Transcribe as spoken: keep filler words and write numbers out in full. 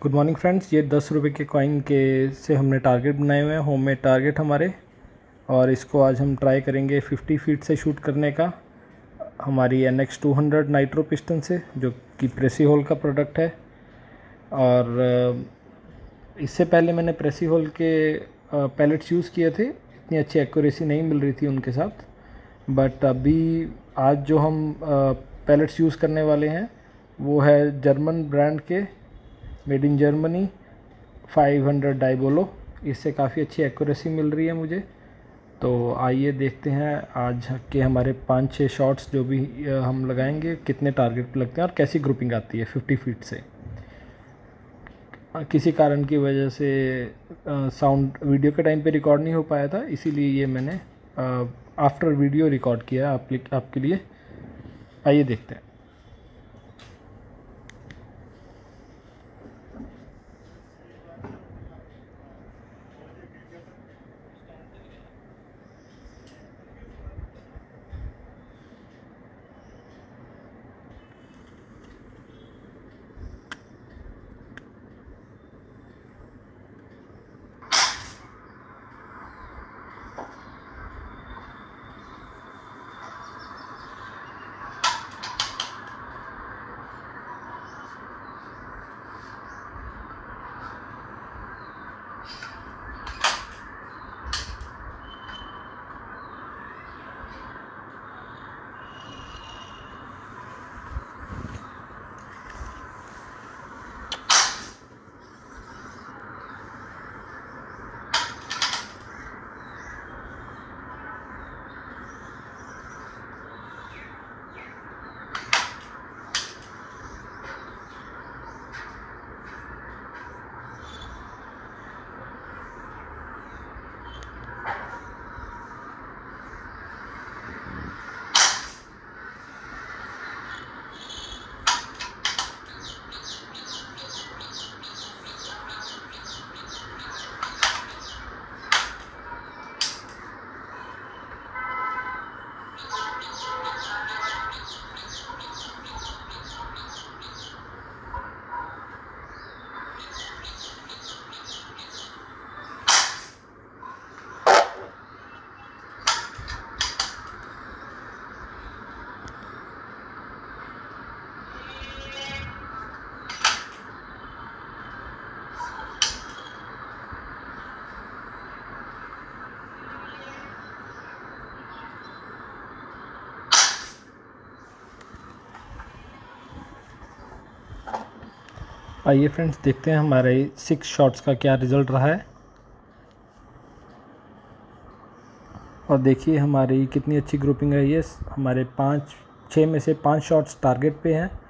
Good morning friends. ये दस रुपये के कॉइन के से हमने टारगेट बनाए हुए हैं, होममेड टारगेट हमारे। और इसको आज हम ट्राई करेंगे फिफ्टी फीट से शूट करने का हमारी N X two hundred nitro piston से, जो कि प्रेसी होल का प्रोडक्ट है। और इससे पहले मैंने प्रेसी होल के पैलेट्स यूज़ किए थे, इतनी अच्छी एक्यूरेसी नहीं मिल रही थी उनके साथ। बट अभी आज जो हम पैलेट्स यूज़ करने वाले हैं वो है जर्मन ब्रांड के, made in Germany, five hundred diabolo. इससे काफ़ी अच्छी एक्यूरेसी मिल रही है मुझे। तो आइए देखते हैं आज के हमारे पाँच छः शॉट्स जो भी हम लगाएंगे कितने टारगेट पे लगते हैं और कैसी ग्रुपिंग आती है फिफ्टी फीट से। किसी कारण की वजह से साउंड वीडियो के टाइम पे रिकॉर्ड नहीं हो पाया था, इसीलिए ये मैंने आफ्टर वीडियो रिकॉर्ड किया आप, आपके लिए। आइए देखते हैं। आइए फ्रेंड्स देखते हैं हमारे सिक्स शॉट्स का क्या रिज़ल्ट रहा है। और देखिए हमारी कितनी अच्छी ग्रुपिंग है। ये हमारे पाँच छः में से पाँच शॉट्स टारगेट पे हैं